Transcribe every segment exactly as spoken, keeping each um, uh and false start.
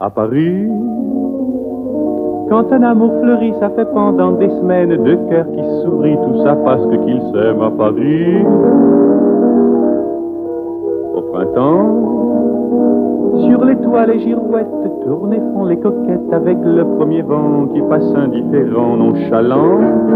À Paris, quand un amour fleurit, ça fait pendant des semaines deux cœurs qui sourient, tout ça parce qu'ils s'aiment à Paris. Au printemps, sur les toits les girouettes tournent et font les coquettes avec le premier vent qui passe indifférent, nonchalant.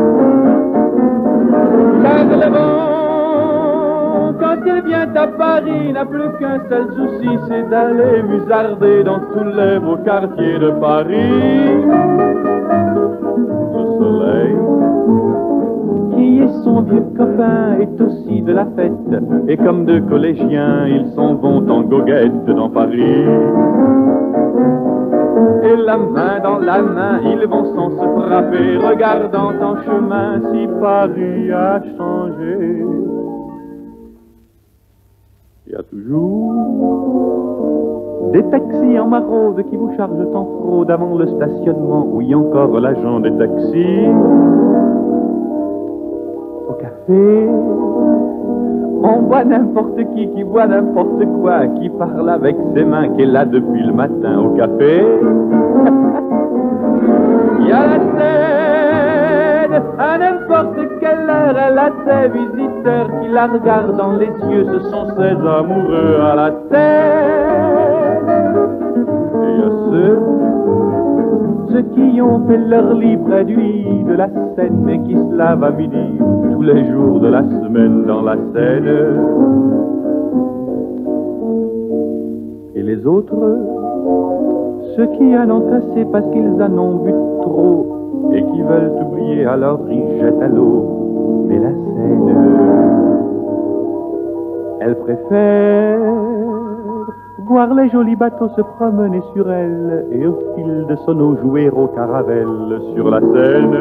Car le vent, quand il vient à Paris, n'a plus qu'un seul souci, c'est d'aller musarder dans tous les beaux quartiers de Paris. Le soleil, qui est son vieux copain, est aussi de la fête, et comme deux collégiens, ils s'en vont en goguette dans Paris. Et la main dans la main, ils vont sans se frapper, regardant en chemin si Paris a changé. Il y a toujours des taxis en maraude qui vous chargent en fraude avant le stationnement. Oui, encore l'agent des taxis. Au café, on voit n'importe qui, qui voit n'importe quoi, qui parle avec ses mains, qui est là depuis le matin au café. Il y a la scène, à n'importe quelle heure, elle a ses visiteurs qui la regardent dans les yeux, ce sont ses amoureux à la scène. Et il y a ceux, ceux qui ont fait leur lit près du lit de la Seine et qui se lavent à midi tous les jours de la semaine dans la Seine. Et les autres, ceux qui en ont assez parce qu'ils en ont bu trop et qui veulent oublier, alors ils jettent à l'eau. Mais la Seine, elle préfère voir les jolis bateaux se promener sur elle et au fil de son eau jouer au caravelle sur la Seine.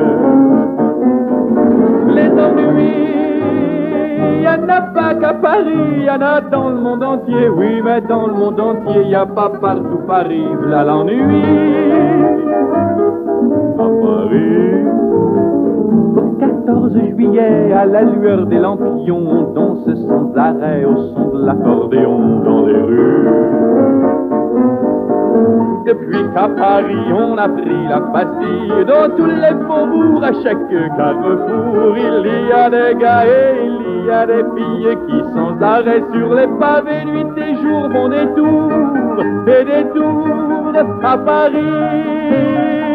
Les ennuis, il n'y en a pas qu'à Paris, il y en a dans le monde entier. Oui, mais dans le monde entier, il n'y a pas partout Paris, voilà l'ennui. À Paris, au quatorze juillet, à la lueur des lampions, on danse sans arrêt au son de l'accordéon dans les rues. Depuis qu'à Paris on a pris la Bastille, dans tous les faubourgs, à chaque carrefour, il y a des gars et il y a des filles qui sans arrêt sur les pavés, nuit et jour, vont des tours et des tours à Paris.